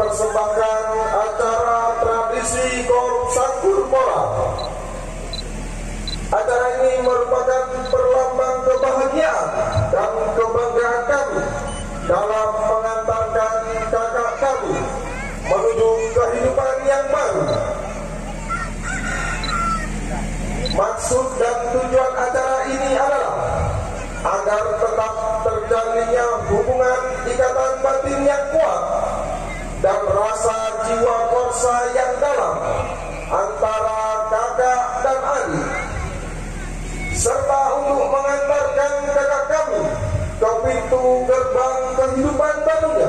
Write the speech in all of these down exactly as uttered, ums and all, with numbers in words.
mempersembahkan acara tradisi Sangkur Pora. Acara ini merupakan perlambang kebahagiaan dan kebanggaan kami dalam mengantarkan kakak kami menuju kehidupan yang baru. Maksud dan tujuan acara ini adalah agar tetap terjalinnya hubungan ikatan batin yang kuat dan rasa jiwa korsa yang dalam antara kakak dan adik, serta untuk mengantarkan kakak kami ke pintu gerbang kehidupan barunya.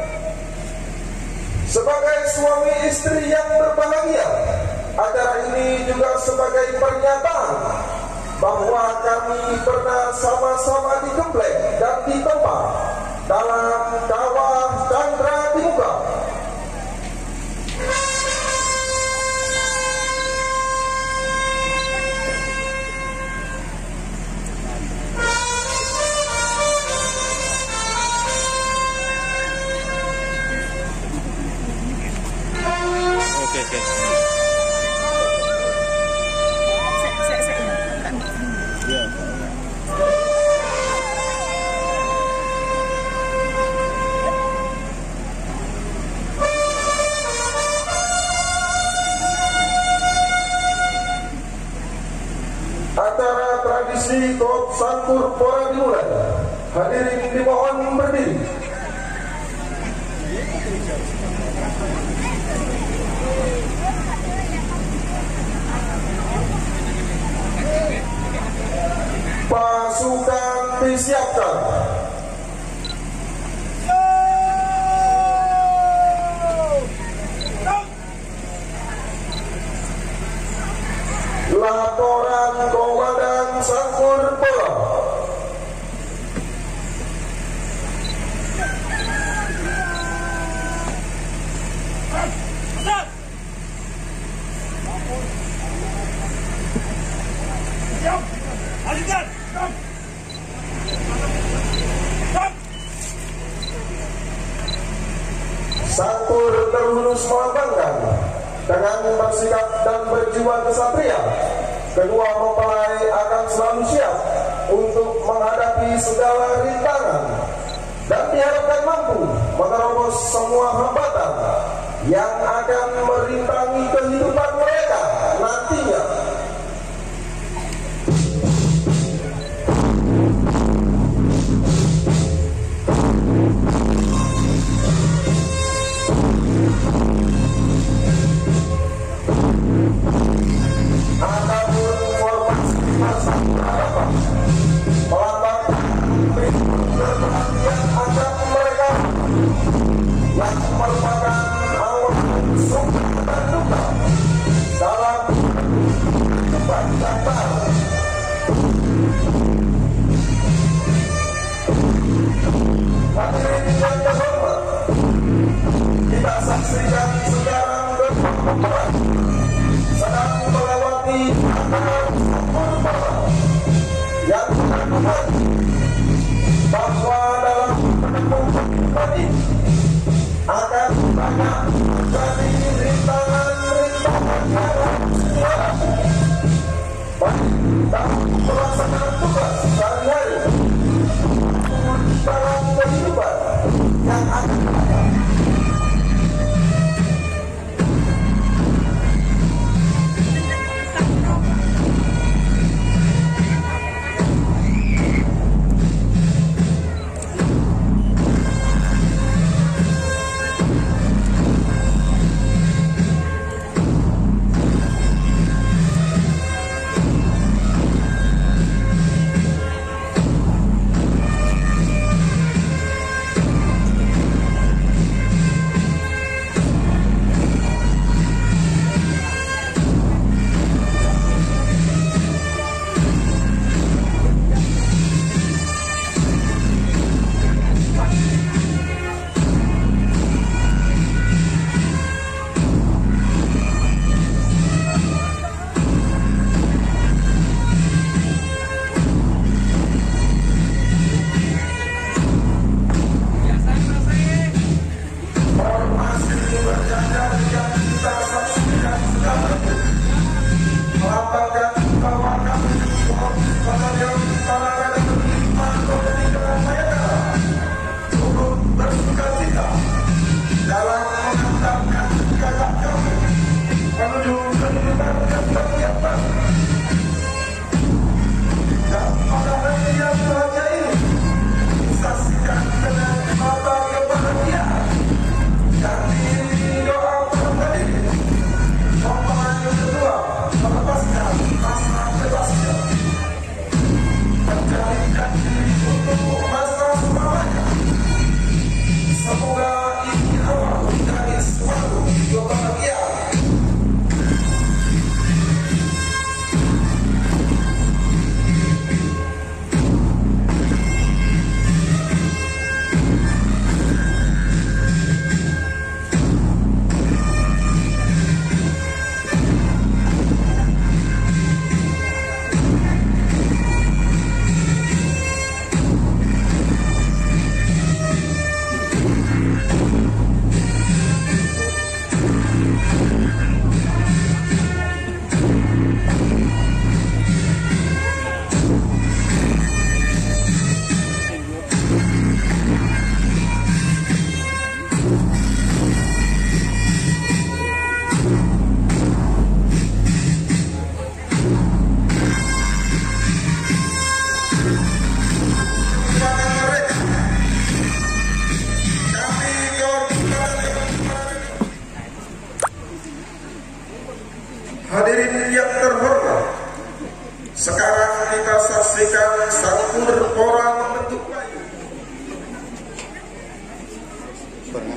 Sebagai suami istri yang berbahagia, acara ini juga sebagai pernyataan bahwa kami pernah sama-sama digembleng dan ditempa dalam kawah candra di muka. Oke, oke. Acara tradisi Sangkur Pora dimulai. Hadirin dimohon berdiri. Pasukan disiapkan. Laporan Komandan Sangkur Pora. Sangkur terus melambangkan dengan bersikap dan berjiwa kesatria. Kedua mempelai akan selalu siap untuk menghadapi segala rintangan dan diharapkan mampu menerobos semua hambatan yang akan merintangi kehidupan mereka nantinya. Adapun formasi pasang harapan melambang perhatian akan mereka yang merupakan awal suka dan duka dalam kehidupan yang baru. Hadirin yang terhormat, kita saksikan sekarang berperan sedang melewati acara Sangkur Pora yang menunjukkan bahwa dalam menempuh kehidupan ini akan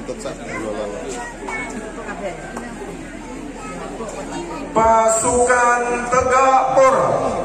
Pasukan Tegak Pora